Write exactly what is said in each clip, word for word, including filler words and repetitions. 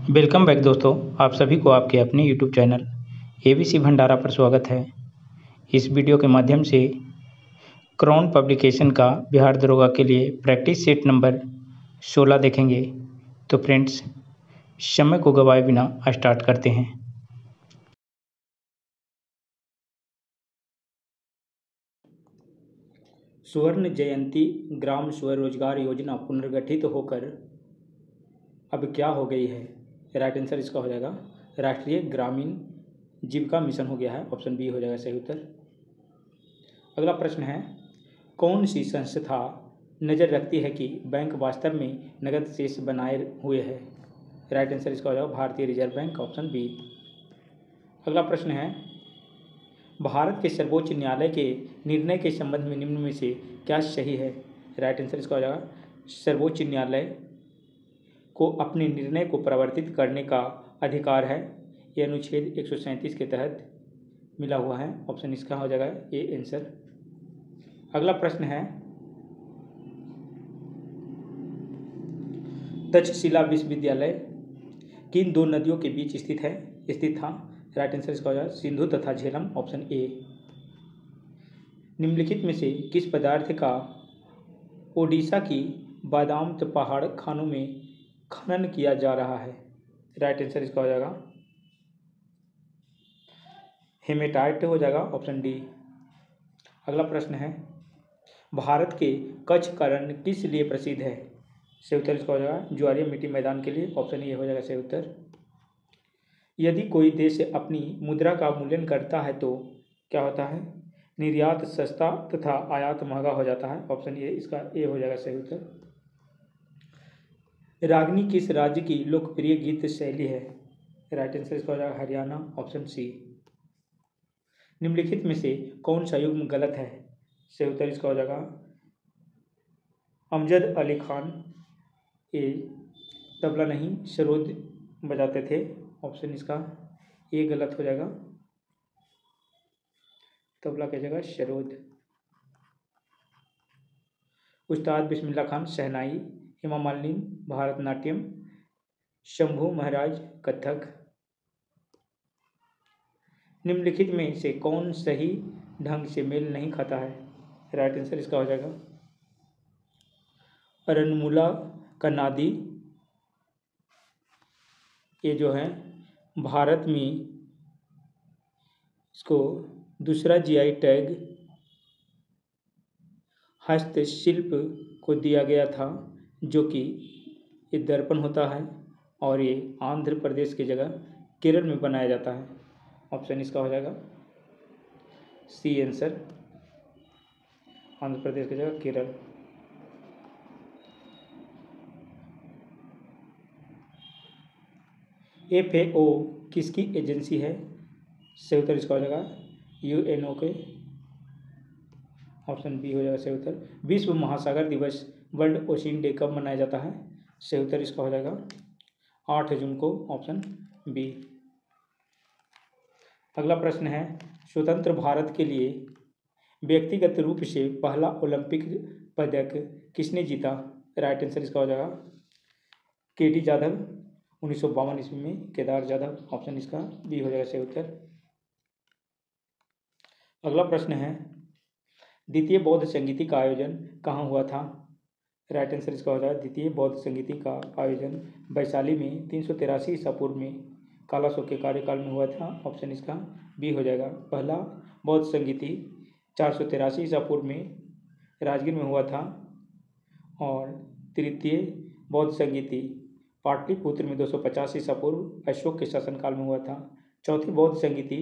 Welcome back दोस्तों, आप सभी को आपके अपने यूट्यूब चैनल एबीसी भंडारा पर स्वागत है। इस वीडियो के माध्यम से क्राउन पब्लिकेशन का बिहार दरोगा के लिए प्रैक्टिस सेट नंबर सोलह देखेंगे। तो फ्रेंड्स, समय को गवाए बिना स्टार्ट करते हैं। स्वर्ण जयंती ग्राम स्वरोजगार योजना पुनर्गठित होकर अब क्या हो गई है? राइट आंसर इसका हो जाएगा राष्ट्रीय ग्रामीण जीविका मिशन हो गया है। ऑप्शन बी हो जाएगा सही उत्तर। अगला प्रश्न है, कौन सी संस्था नज़र रखती है कि बैंक वास्तव में नकद शेष बनाए हुए है? राइट आंसर इसका हो जाएगा भारतीय रिजर्व बैंक। Option B. अगला प्रश्न है, भारत के सर्वोच्च न्यायालय के निर्णय के संबंध में निम्न में से क्या सही है? राइट आंसर इसका हो जाएगा सर्वोच्च न्यायालय को अपने निर्णय को परिवर्तित करने का अधिकार है। यह अनुच्छेद एक सौ सैंतीस के तहत मिला हुआ है। ऑप्शन इसका हो जाएगा ए आंसर। अगला प्रश्न है, तक्षशिला विश्वविद्यालय किन दो नदियों के बीच स्थित है स्थित था? राइट आंसर इसका हो जाएगा सिंधु तथा झेलम। Option A. निम्नलिखित में से किस पदार्थ का ओडिशा की बादाम पहाड़ खानों में खनन किया जा रहा है? राइट आंसर इसका हो जाएगा हेमेटाइट हो जाएगा। Option D. अगला प्रश्न है, भारत के कच्छ का रण किस लिए प्रसिद्ध है? सही उत्तर इसका हो जाएगा ज्वारीय मिट्टी मैदान के लिए। ऑप्शन ए हो जाएगा सही उत्तर। यदि कोई देश अपनी मुद्रा का मूल्यांकन करता है तो क्या होता है? निर्यात सस्ता तथा आयात महंगा हो जाता है। ऑप्शन ए इसका ए हो जाएगा सही उत्तर। रागनी किस राज्य की लोकप्रिय गीत शैली है? राइट आंसर इसका हो जाएगा हरियाणा। Option C. निम्नलिखित में से कौन सा युग्म गलत है? सही उत्तर इसका हो जाएगा अमजद अली खान ए तबला नहीं सरोद बजाते थे। ऑप्शन इसका ए गलत हो जाएगा, तबला की जगह सरोद। उस्ताद बिस्मिल्लाह खान शहनाई, हेमा मालिनी भारतनाट्यम, शंभू महाराज कथक। निम्नलिखित में से कौन सही ढंग से मेल नहीं खाता है? राइट आंसर इसका हो जाएगा अरनमुला कन्नाडी। ये जो है भारत में इसको दूसरा जीआई टैग हस्तशिल्प को दिया गया था, जो कि ये दर्पण होता है और ये आंध्र प्रदेश की जगह केरल में बनाया जाता है। ऑप्शन इसका हो जाएगा सी आंसर, आंध्र प्रदेश की जगह केरल। एफ ए ओ किसकी एजेंसी है? सही उत्तर इसका हो जाएगा यूएनओ के। ऑप्शन बी हो जाएगा सही उत्तर। विश्व महासागर दिवस वर्ल्ड ओशियन डे कब मनाया जाता है? सही उत्तर इसका हो जाएगा आठ जून को। Option B. अगला प्रश्न है, स्वतंत्र भारत के लिए व्यक्तिगत रूप से पहला ओलंपिक पदक किसने जीता? राइट आंसर इसका हो जाएगा के डी जाधव उन्नीस सौ बावन ईस्वी में, केदार जाधव। ऑप्शन इसका बी हो जाएगा सही उत्तर। अगला प्रश्न है, द्वितीय बौद्ध संगीति का आयोजन कहाँ हुआ था? राइट आंसर इसका हो जाएगा द्वितीय बौद्ध संगीति का आयोजन वैशाली में तीन सौ तिरासी ईसा पूर्व में कालाशोक के कार्यकाल में हुआ था। ऑप्शन इसका बी हो जाएगा। पहला बौद्ध संगीति चार सौ तिरासी ईसा पूर्व में राजगीर में हुआ था और तृतीय बौद्ध संगीति पाटलिपुत्र में दो सौ पचास ईसा पूर्व अशोक के शासनकाल में हुआ था। चौथी बौद्ध संगीति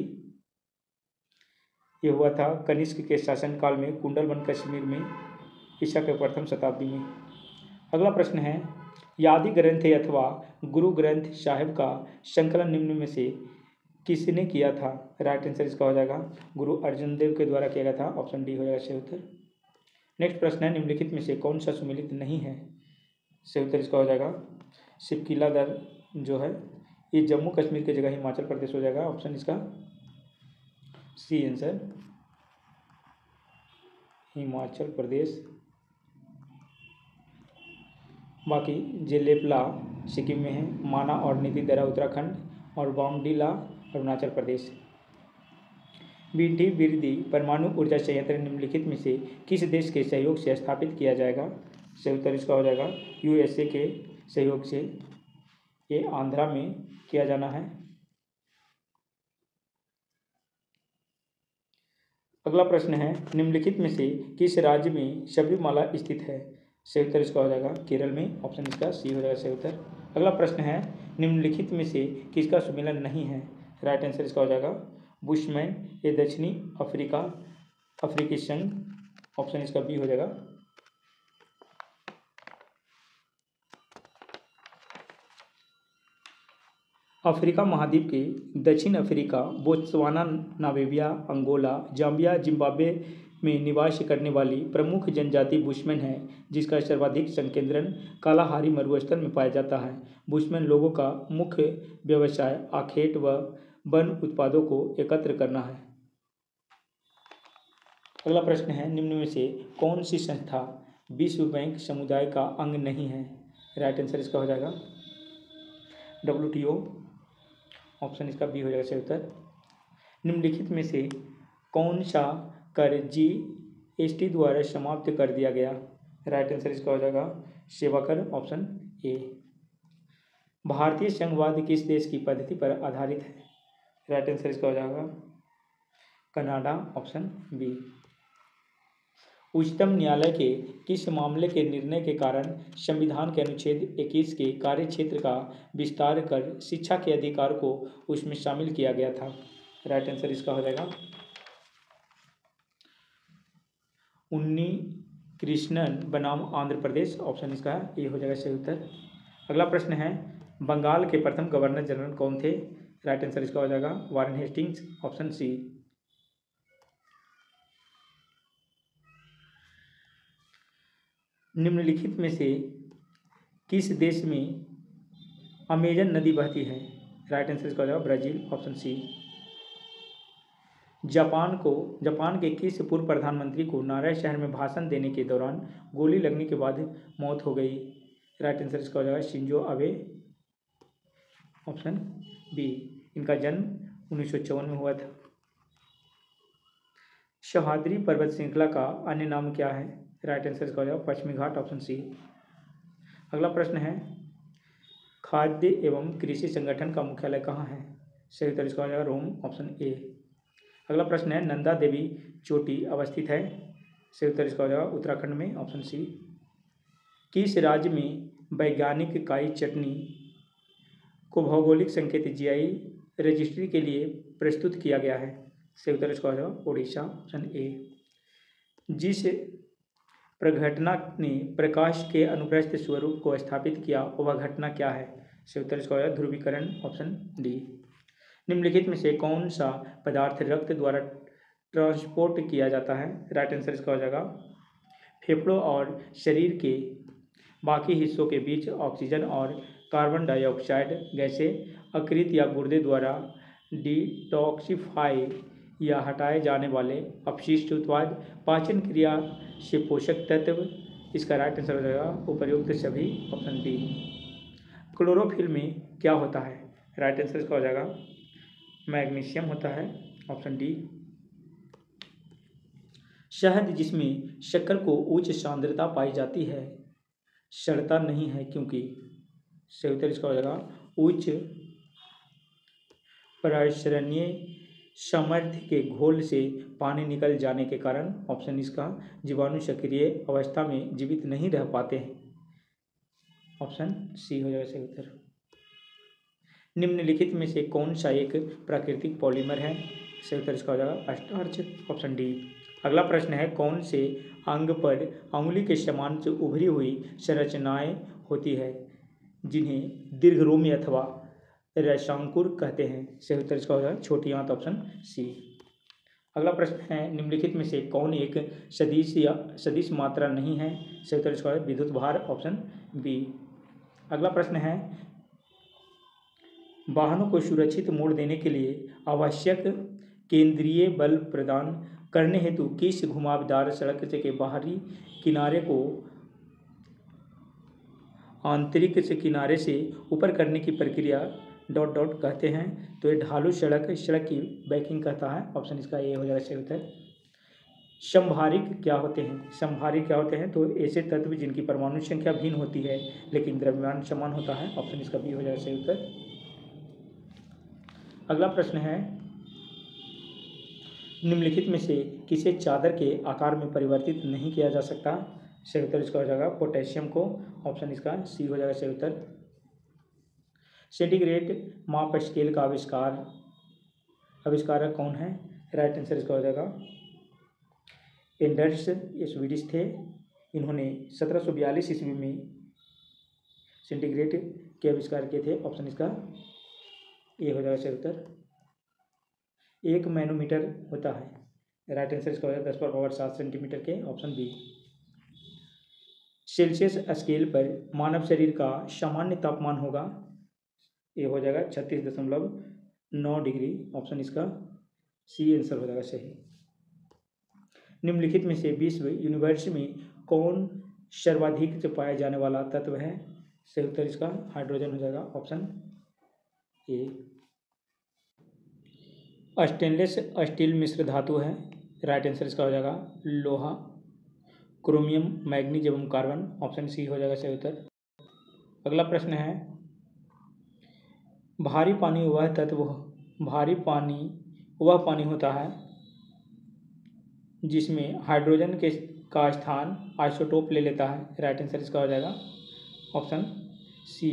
ये हुआ था कनिष्क के शासनकाल में कुंडलवन कश्मीर में ईसा के प्रथम शताब्दी में। अगला प्रश्न है, यादि ग्रंथ अथवा गुरु ग्रंथ साहिब का संकलन निम्न में से किसने किया था? राइट आंसर इसका हो जाएगा गुरु अर्जुन देव के द्वारा किया गया था। ऑप्शन डी हो जाएगा सही उत्तर। नेक्स्ट प्रश्न है, निम्नलिखित में से कौन सा सुमेलित नहीं है? सही उत्तर इसका हो जाएगा शिवकिला दर जो है ये जम्मू कश्मीर की जगह हिमाचल प्रदेश हो जाएगा। ऑप्शन इसका सी आंसर हिमाचल प्रदेश। बाकी जेलेपला सिक्किम में है, माना और नितिदरा उत्तराखंड और बॉमडिला अरुणाचल प्रदेश। बिंठी बिरदी परमाणु ऊर्जा संयंत्र निम्नलिखित में से किस देश के सहयोग से स्थापित किया जाएगा? सही उत्तर इसका हो जाएगा यूएसए के सहयोग से। ये आंध्रा में किया जाना है। अगला प्रश्न है, निम्नलिखित में से किस राज्य में सबरीमाला स्थित है? सही उत्तर इसका हो जाएगा केरल में। ऑप्शन इसका सी हो जाएगा सही उत्तर। अगला प्रश्न है, निम्नलिखित में से किसका सुमेलन नहीं है? राइट आंसर इसका हो जाएगा बुशमैन, ये दक्षिणी अफ्रीका अफ्रीकी संघ। ऑप्शन इसका बी हो जाएगा। अफ्रीका महाद्वीप के दक्षिण Africa, Botswana, Namibia, Angola, Zambia, Zimbabwe में निवास करने वाली प्रमुख जनजाति बुशमैन है, जिसका सर्वाधिक संकेंद्रण कालाहारी मरुस्थल में पाया जाता है। बुशमैन लोगों का मुख्य व्यवसाय आखेट व वन उत्पादों को एकत्र करना है। अगला प्रश्न है, निम्न में से कौन सी संस्था विश्व बैंक समुदाय का अंग नहीं है? राइट आंसर इसका हो जाएगा डब्ल्यूटीओ। ऑप्शन इसका बी हो जाएगा सही उत्तर। निम्नलिखित में से कौन सा कर जीएसटी द्वारा समाप्त कर दिया गया? राइट आंसर इसका हो जाएगा सेवा कर। Option A. भारतीय संघवाद किस देश की पद्धति पर आधारित है? राइट आंसर इसका हो जाएगा कनाडा। Option B. उच्चतम न्यायालय के किस मामले के निर्णय के कारण संविधान के अनुच्छेद इक्कीस के कार्यक्षेत्र का विस्तार कर शिक्षा के अधिकार को उसमें शामिल किया गया था? राइट आंसर इसका हो जाएगा उन्नी कृष्णन बनाम आंध्र प्रदेश। ऑप्शन इसका ये हो जाएगा सही उत्तर। अगला प्रश्न है, बंगाल के प्रथम गवर्नर जनरल कौन थे? राइट आंसर इसका हो जाएगा वारेन हेस्टिंग्स। Option C. निम्नलिखित में से किस देश में अमेजन नदी बहती है? राइट आंसर इसका हो जाएगा ब्राजील। Option C. जापान को जापान के किस पूर्व प्रधानमंत्री को नारायण शहर में भाषण देने के दौरान गोली लगने के बाद मौत हो गई? राइट आंसर इसका हो जाएगा शिंजो अबे। Option B. इनका जन्म उन्नीस सौ चौवन में हुआ था। सह्याद्री पर्वत श्रृंखला का अन्य नाम क्या है? राइट आंसर इसका हो जाएगा पश्चिमी घाट। Option C. अगला प्रश्न है, खाद्य एवं कृषि संगठन का मुख्यालय कहाँ है? सही उत्तर इसका हो जाएगा रोम। Option A. अगला प्रश्न है, नंदा देवी चोटी अवस्थित है? सही उत्तर इसका हो जाएगा उत्तराखंड में। Option C. किस राज्य में वैज्ञानिक काई चटनी को भौगोलिक संकेत जीआई रजिस्ट्री के लिए प्रस्तुत किया गया है? सही उत्तर इसका हो जाएगा ओडिशा। Option A. जिस प्रघटना ने प्रकाश के अनुप्रस्थ स्वरूप को स्थापित किया वह घटना क्या है? सही उत्तर इसका हो जाएगा ध्रुवीकरण। Option D. निम्नलिखित में से कौन सा पदार्थ रक्त द्वारा ट्रांसपोर्ट किया जाता है? राइट आंसर इसका हो जाएगा फेफड़ों और शरीर के बाकी हिस्सों के बीच ऑक्सीजन और कार्बन डाइऑक्साइड गैसें अकृत या गुर्दे द्वारा डिटॉक्सिफाई या हटाए जाने वाले अपशिष्ट उत्पाद पाचन क्रिया से पोषक तत्व। इसका राइट आंसर हो जाएगा उपर्युक्त सभी। Option D. क्लोरोफिल में क्या होता है? राइट आंसर इसका हो जाएगा मैग्नीशियम होता है। Option D. शहद जिसमें शक्कर को उच्च सांद्रता पाई जाती है सड़ता नहीं है क्योंकि? सही उत्तर इसका हो जाएगा उच्च प्रसरणीय सामर्थ्य के घोल से पानी निकल जाने के कारण। ऑप्शन इसका जीवाणु सक्रिय अवस्था में जीवित नहीं रह पाते हैं। ऑप्शन सी हो जाएगा सही उत्तर। निम्नलिखित में से कौन सा एक प्राकृतिक पॉलीमर है? सही उत्तर इसका हो जाएगा स्टार्च। Option D. अगला प्रश्न है, कौन से अंग पर अंगुली के समान से उभरी हुई संरचनाएं होती है जिन्हें दीर्घरोमी अथवा रसांकुर कहते हैं? सही उत्तर इसका हो जाएगा छोटी आंत। Option C. अगला प्रश्न है, निम्नलिखित में से कौन एक सदिश या सदिश मात्रा नहीं है? सही उत्तर इसका है विद्युत भार। Option B. अगला प्रश्न है, वाहनों को सुरक्षित मोड़ देने के लिए आवश्यक केंद्रीय बल प्रदान करने हेतु किस घुमावदार सड़क के बाहरी किनारे को आंतरिक से किनारे से ऊपर करने की प्रक्रिया डॉट डॉट कहते हैं। तो ये ढालू सड़क सड़क की बैकिंग कहता है। ऑप्शन इसका ए हो जाएगा सही उत्तर। समभारिक क्या होते हैं? समभारिक क्या होते हैं? तो ऐसे तत्व जिनकी परमाणु संख्या भिन्न होती है लेकिन द्रव्यमान समान होता है। ऑप्शन इसका बी हो जाएगा सही उत्तर। अगला प्रश्न है, निम्नलिखित में से किसे चादर के आकार में परिवर्तित नहीं किया जा सकता? सही उत्तर इसका हो जाएगा पोटेशियम को। ऑप्शन इसका सी हो जाएगा सही उत्तर। सेंटीग्रेड माप स्केल का आविष्कार आविष्कारक कौन है? राइट आंसर इसका हो जाएगा एंडर्स, ये स्वीडिश थे। इन्होंने सत्रह सौ बयालीस ईस्वी में सेंटीग्रेड के आविष्कार किए थे। ऑप्शन इसका ये हो जाएगा सही उत्तर। एक मैनोमीटर होता है। राइट आंसर इसका हो जाएगा दस पर पावर सात सेंटीमीटर के। Option B. सेल्सियस स्केल पर मानव शरीर का सामान्य तापमान होगा। ये हो जाएगा छत्तीस दशमलव नौ डिग्री। ऑप्शन इसका सी आंसर हो जाएगा सही। निम्नलिखित में से विश्व यूनिवर्स में कौन सर्वाधिक से पाया जाने वाला तत्व है? सही उत्तर इसका हाइड्रोजन हो जाएगा। Option A. स्टेनलेस स्टील मिश्र धातु है। राइट आंसर इसका हो जाएगा लोहा, क्रोमियम, मैग्नीज एवं कार्बन। ऑप्शन सी हो जाएगा सही उत्तर। अगला प्रश्न है, भारी पानी वह तत्व भारी पानी वह पानी होता है जिसमें हाइड्रोजन के का स्थान आइसोटोप ले लेता है। राइट आंसर इसका हो जाएगा ऑप्शन सी।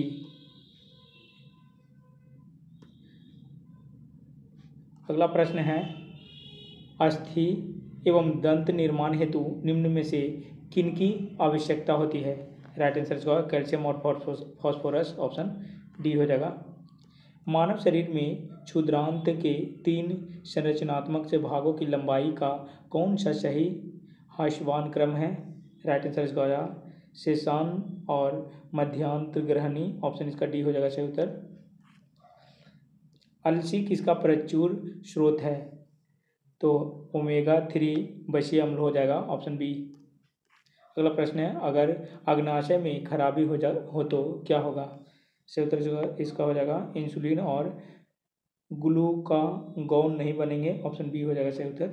अगला प्रश्न है, अस्थि एवं दंत निर्माण हेतु निम्न में से किनकी आवश्यकता होती है? राइट आंसर इसका होगा कैल्शियम और फॉस्फोरस। ऑप्शन डी हो जाएगा। मानव शरीर में क्षुद्रांत के तीन संरचनात्मक से भागों की लंबाई का कौन सा सही ह्रासमान क्रम है? राइट आंसर इसका हो जाएगा शेषान और मध्यांत ग्रहणी। ऑप्शन इसका डी हो जाएगा सही उत्तर। अलसी किसका प्रचुर स्रोत है? तो ओमेगा थ्री बशीय अम्ल हो जाएगा। Option B. अगला प्रश्न है, अगर अग्नाशय में खराबी हो जा हो तो क्या होगा? सही उत्तर इसका हो जाएगा इंसुलिन और ग्लूकागॉन नहीं बनेंगे। ऑप्शन बी हो जाएगा सही उत्तर।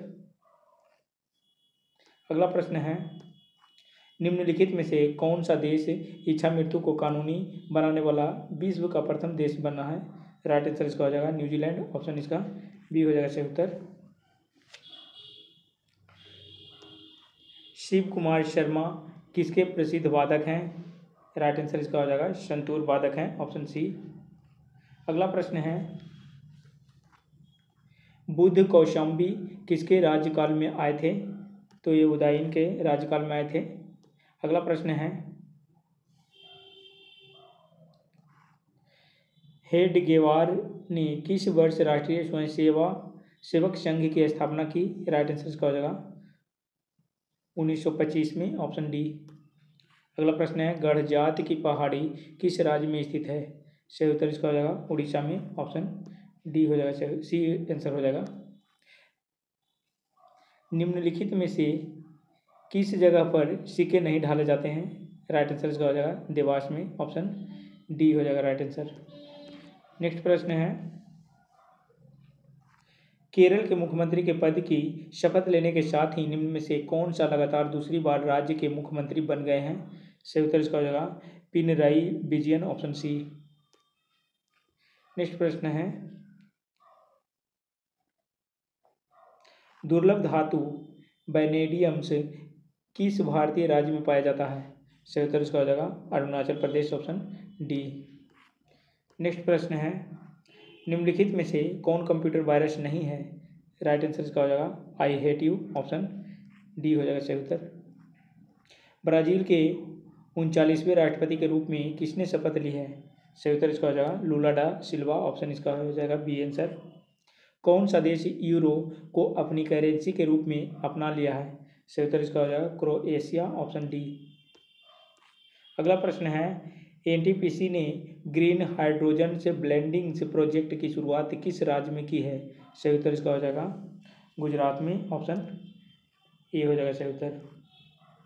अगला प्रश्न है, निम्नलिखित में से कौन सा देश इच्छा मृत्यु को कानूनी बनाने वाला विश्व का प्रथम देश बना है? राइट आंसर इसका हो जाएगा न्यूजीलैंड। ऑप्शन इसका बी हो जाएगा सही उत्तर। शिव कुमार शर्मा किसके प्रसिद्ध वादक हैं? राइट आंसर इसका हो जाएगा संतूर वादक हैं। Option C. अगला प्रश्न है, बुद्ध कौशाम्बी किसके राज्यकाल में आए थे? तो ये उदयन के राज्यकाल में आए थे। अगला प्रश्न है, हेडगेवार ने किस वर्ष राष्ट्रीय स्वयंसेवा सेवक संघ की स्थापना की? राइट आंसर इसका हो जाएगा उन्नीस सौ पच्चीस में। Option D. अगला प्रश्न है, गढ़जात की पहाड़ी किस राज्य में स्थित है? सही उत्तर इसका हो जाएगा उड़ीसा में। ऑप्शन डी हो जाएगा सी आंसर हो जाएगा। निम्नलिखित में से किस जगह पर सिक्के नहीं ढाले जाते हैं? राइट आंसर इसका हो जाएगा देवास में। ऑप्शन डी हो जाएगा राइट आंसर। नेक्स्ट प्रश्न है, केरल के मुख्यमंत्री के पद की शपथ लेने के साथ ही निम्न में से कौन सा लगातार दूसरी बार राज्य के मुख्यमंत्री बन गए हैं? सही उत्तर इसका हो जाएगा Pinarayi Vijayan. Option C. Next प्रश्न है, दुर्लभ धातु वैनेडियम से किस भारतीय राज्य में पाया जाता है? सही उत्तर इसका हो जाएगा Arunachal Pradesh. Option D. Next प्रश्न है, निम्नलिखित में से कौन कंप्यूटर वायरस नहीं है? राइट आंसर इसका हो जाएगा I hate you. Option D हो जाएगा सही उत्तर। ब्राज़ील के उनचालीसवें राष्ट्रपति के रूप में किसने शपथ ली है? सही उत्तर इसका हो जाएगा लूला डा सिल्वा। ऑप्शन इसका हो जाएगा बी आंसर। कौन सा देश यूरो को अपनी करेंसी के रूप में अपना लिया है? सही उत्तर इसका हो जाएगा क्रोएशिया। Option D. अगला प्रश्न है, एन टी पी सी ने ग्रीन हाइड्रोजन से ब्लेंडिंग से प्रोजेक्ट की शुरुआत किस राज्य में की है? सही उत्तर इसका हो जाएगा गुजरात में। ऑप्शन ए हो जाएगा सही उत्तर।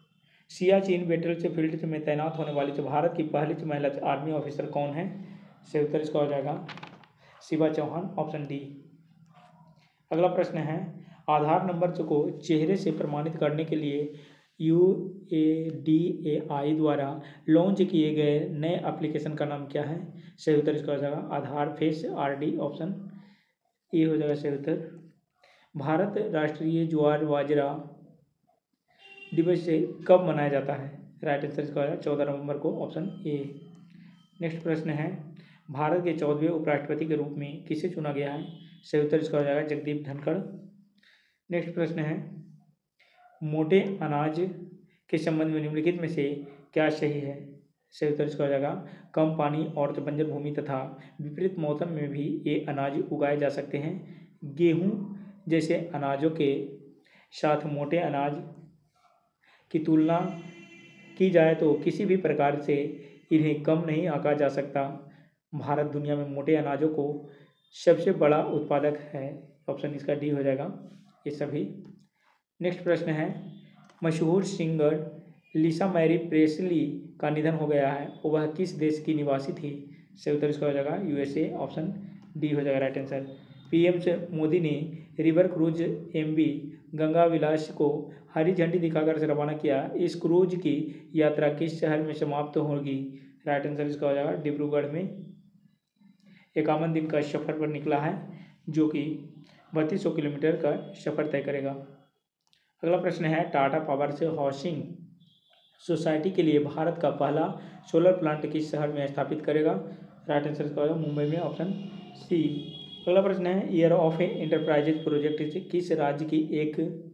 सियाचिन बैटल फील्ड में तैनात होने वाली भारत की पहली महिला आर्मी ऑफिसर कौन है? सही उत्तर इसका हो जाएगा शिवा चौहान, ऑप्शन डी। अगला प्रश्न है, आधार नंबर को चेहरे से प्रमाणित करने के लिए यू ए डी ए आई द्वारा लॉन्च किए गए नए एप्लीकेशन का नाम क्या है? सही उत्तर इसका हो जाएगा Aadhaar face R D, option A हो जाएगा सही उत्तर। भारत राष्ट्रीय ज्वार बाजरा दिवस से कब मनाया जाता है? राइट आंसर इसका हो जाएगा चौदह नवंबर को, ऑप्शन ए। नेक्स्ट प्रश्न है, भारत के चौदहवें उपराष्ट्रपति के रूप में किसे चुना गया है? सही उत्तर इसका हो जाएगा जगदीप धनखड़। नेक्स्ट प्रश्न है, मोटे अनाज के संबंध में निम्नलिखित में से क्या सही है? सही उत्तर इसका हो जाएगा कम पानी और बंजर भूमि तथा विपरीत मौसम में भी ये अनाज उगाए जा सकते हैं। गेहूं जैसे अनाजों के साथ मोटे अनाज की तुलना की जाए तो किसी भी प्रकार से इन्हें कम नहीं आंका जा सकता। भारत दुनिया में मोटे अनाजों को सबसे बड़ा उत्पादक है, ऑप्शन इसका डी हो जाएगा ये सभी। नेक्स्ट प्रश्न है, मशहूर सिंगर लिसा मैरी प्रेसली का निधन हो गया है, वह किस देश की निवासी थी? सही उत्तर इसका हो जाएगा यूएसए, ऑप्शन डी हो जाएगा राइट आंसर। पीएम मोदी ने river cruise MV Ganga Vilas को हरी झंडी दिखाकर रवाना किया। इस क्रूज की यात्रा किस शहर में समाप्त होगी? राइट आंसर इसका हो जाएगा डिब्रूगढ़ में। इक्यावन दिन का सफर पर निकला है जो कि बत्तीस सौ किलोमीटर का सफर तय करेगा। अगला प्रश्न है, टाटा पावर से हाउसिंग सोसाइटी के लिए भारत का पहला सोलर प्लांट किस शहर में स्थापित करेगा? राइट आंसर इसका होगा मुंबई में, ऑप्शन सी। अगला प्रश्न है, ईयर ऑफ एंटरप्राइजेज प्रोजेक्ट किस राज्य की एक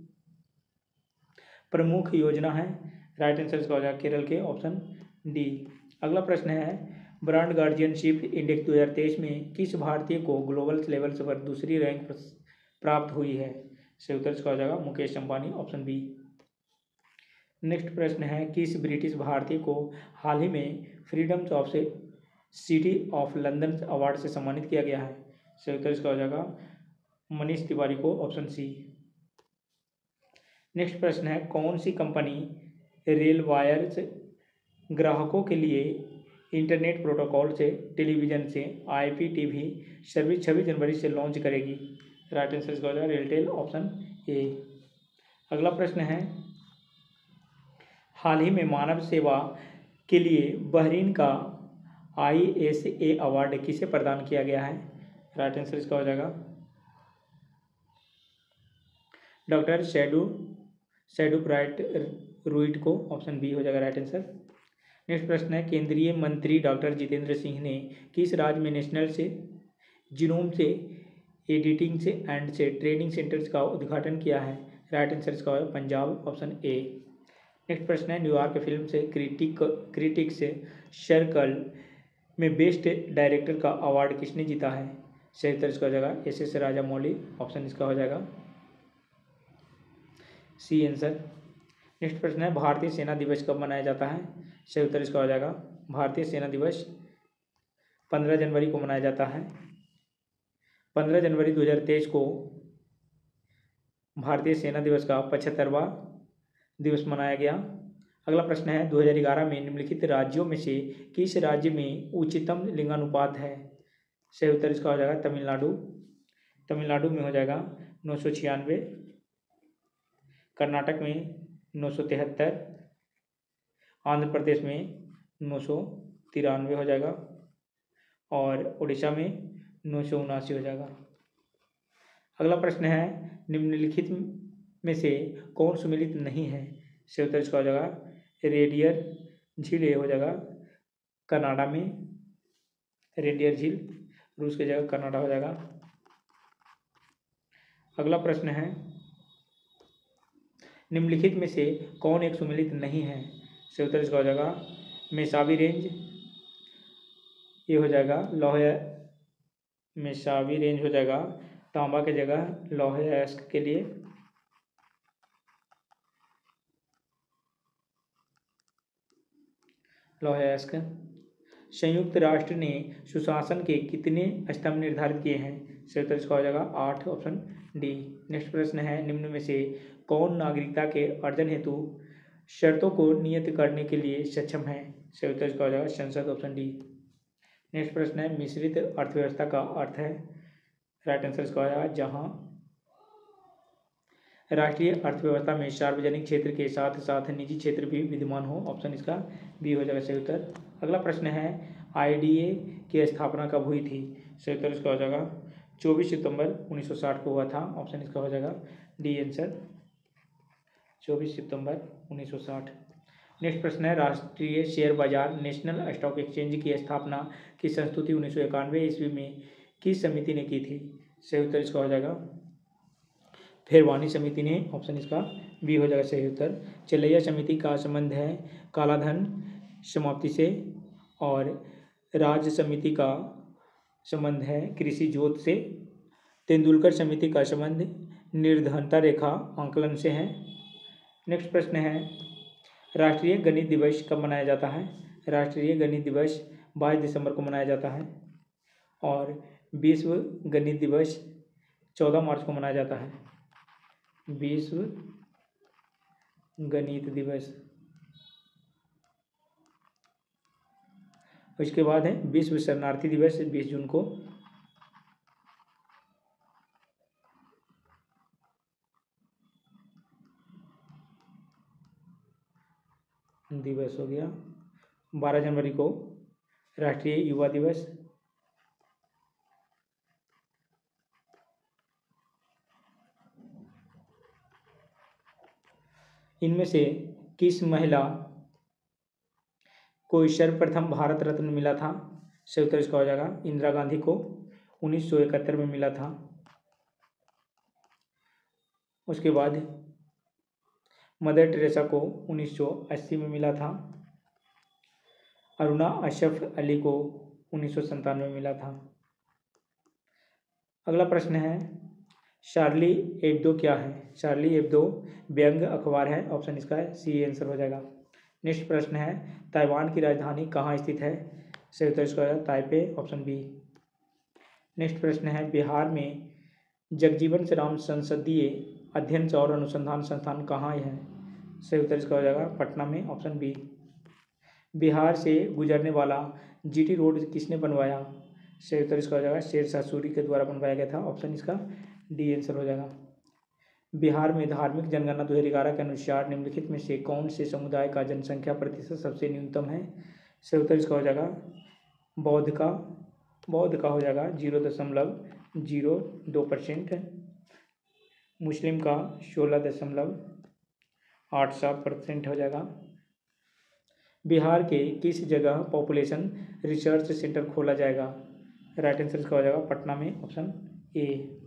प्रमुख योजना है? राइट आंसर इसका हो जाएगा केरल के, ऑप्शन डी। अगला प्रश्न है, ब्रांड गार्जियनशिप इंडेक्स दो हज़ार तेईस में किस भारतीय को ग्लोबल लेवल पर दूसरी रैंक प्राप्त हुई है? सही उत्तर इसका हो जाएगा Mukesh Ambani, option B. Next प्रश्न है, किस ब्रिटिश भारतीय को हाल ही में freedom of city of London award से सम्मानित किया गया है? सही उत्तर इसका हो जाएगा मनीष तिवारी को, ऑप्शन सी। नेक्स्ट प्रश्न है, कौन सी कंपनी रेल वायर्स ग्राहकों के लिए इंटरनेट प्रोटोकॉल से टेलीविजन से आईपीटीवी सर्विस छब्बीस जनवरी से लॉन्च करेगी? राइट आंसर इसका हो जाएगा रेलटेल, ऑप्शन ए। अगला प्रश्न है, हाल ही में मानव सेवा के लिए बहरीन का आईएसए अवार्ड किसे प्रदान किया गया है? राइट आंसर इसका हो जाएगा डॉक्टर शैडू शैडू ब्राइट रूइट को, ऑप्शन बी हो जाएगा राइट आंसर। नेक्स्ट प्रश्न है, केंद्रीय मंत्री डॉक्टर जितेंद्र सिंह ने किस राज्य में नेशनल से जीनोम से एडिटिंग से एंड से ट्रेनिंग सेंटर्स का उद्घाटन किया है? राइट आंसर इसका होगा पंजाब, ऑप्शन ए। नेक्स्ट प्रश्न है, न्यूयॉर्क फिल्म से क्रिटिक क्रिटिक्स सर्कल में बेस्ट डायरेक्टर का अवार्ड किसने जीता है? सही उत्तर इसका हो जाएगा एस एस राजामौली, ऑप्शन इसका हो जाएगा सी आंसर। नेक्स्ट प्रश्न है, भारतीय सेना दिवस कब मनाया जाता है? सही उत्तर इसका हो जाएगा भारतीय सेना दिवस पंद्रह जनवरी को मनाया जाता है। पंद्रह जनवरी दो हज़ार तेईस को भारतीय सेना दिवस का पचहत्तरवां दिवस मनाया गया। अगला प्रश्न है, दो हज़ार ग्यारह में निम्नलिखित राज्यों में से किस राज्य में उच्चतम लिंगानुपात है? सही उत्तर इसका हो जाएगा तमिलनाडु। तमिलनाडु में हो जाएगा नौ सौ छियानवे, कर्नाटक में नौ सौ तिहत्तर, आंध्र प्रदेश में नौ सौ तिरानवे हो जाएगा और उड़ीसा में नौ सौ उनासी हो जाएगा। अगला प्रश्न है, निम्नलिखित में से कौन सुमेलित नहीं है? सही उत्तर इसका हो जाएगा रेडियर झील, ये हो जाएगा कनाडा में, रेडियर झील रूस की जगह कनाडा हो जाएगा। अगला प्रश्न है, निम्नलिखित में से कौन एक सुमेलित नहीं है? सही उत्तर इसका हो जाएगा मेसाबी रेंज, ये हो जाएगा लोहे मेसाबी रेंज हो जाएगा तांबा के जगह लोहे अयस्क के लिए। लोहे अयस्क। संयुक्त राष्ट्र ने सुशासन के कितने स्तंभ निर्धारित किए हैं? सही उत्तर इसका हो जाएगा आठ, ऑप्शन डी। नेक्स्ट प्रश्न है, निम्न में से कौन नागरिकता के अर्जन हेतु शर्तों को नियत करने के लिए सक्षम है? सही उत्तर इसका हो जाएगा संसद, ऑप्शन डी। नेक्स्ट प्रश्न है मिश्रित अर्थव्यवस्था का अर्थ है? राइट आंसर इसका हो जाएगा जहां राष्ट्रीय अर्थव्यवस्था में सार्वजनिक क्षेत्र के साथ साथ निजी क्षेत्र भी विद्यमान हो। ऑप्शन इसका बी हो जाएगा सही उत्तर। अगला प्रश्न है आईडीए की स्थापना कब हुई थी? सही उत्तर इसका हो जाएगा चौबीस सितंबर उन्नीस सौ साठ को हुआ था। ऑप्शन इसका हो जाएगा डी आंसर, चौबीस सितंबर उन्नीस सौ साठ। नेक्स्ट प्रश्न है राष्ट्रीय शेयर बाजार नेशनल स्टॉक एक्सचेंज की स्थापना की संस्तुति उन्नीस सौ इक्यानवे ईस्वी में किस समिति ने की थी? सही उत्तर इसका हो जाएगा फेरवानी समिति ने। ऑप्शन इसका बी हो जाएगा सही उत्तर। चलैया समिति का संबंध है कालाधन समाप्ति से और राज्य समिति का संबंध है कृषि जोत से। तेंदुलकर समिति का संबंध निर्धनता रेखा आंकलन से है। नेक्स्ट प्रश्न है राष्ट्रीय गणित दिवस कब मनाया जाता है? राष्ट्रीय गणित दिवस बाईस दिसंबर को मनाया जाता है और विश्व गणित दिवस चौदह मार्च को मनाया जाता है। विश्व गणित दिवस, उसके बाद है विश्व शरणार्थी दिवस बीस जून को। दिवस हो गया। बारह जनवरी को राष्ट्रीय युवा दिवस। इनमें से किस महिला को सर्वप्रथम भारत रत्न मिला था? सही उत्तर इसका हो जाएगा इंदिरा गांधी को उन्नीस सौ इकहत्तर में मिला था। उसके बाद मदर टेरेसा को उन्नीस सौ अस्सी में मिला था। अरुणा अशरफ अली को उन्नीस सौ संतानवे में मिला था। अगला प्रश्न है शार्ली एब्दो क्या है? शार्ली एब्दो व्यंग अखबार है। ऑप्शन इसका है सी आंसर हो जाएगा। नेक्स्ट प्रश्न है ताइवान की राजधानी कहाँ स्थित है? सही उत्तर इसका है ताइपे, ऑप्शन बी। नेक्स्ट प्रश्न है बिहार में जगजीवन राम संसदीय अध्ययन और अनुसंधान संस्थान कहाँ है? सही उत्तर इसका हो जाएगा पटना में, ऑप्शन बी। बिहार से गुजरने वाला जीटी रोड किसने बनवाया? सही उत्तर इसका हो जाएगा शेरशाह सूरी के द्वारा बनवाया गया था। ऑप्शन इसका डी आंसर हो जाएगा। बिहार में धार्मिक जनगणना दो हज़ार ग्यारह के अनुसार निम्नलिखित में से कौन से समुदाय का जनसंख्या प्रतिशत सबसे न्यूनतम है? सही उत्तर इसका हो जाएगा बौद्ध का बौद्ध का हो जाएगा जीरो दशमलव जीरो दो परसेंट। मुस्लिम का सोलह दशमलव आठ सात परसेंट हो जाएगा। बिहार के किस जगह पॉपुलेशन रिसर्च सेंटर खोला जाएगा? राइट आंसर इसका हो जाएगा पटना में, ऑप्शन ए।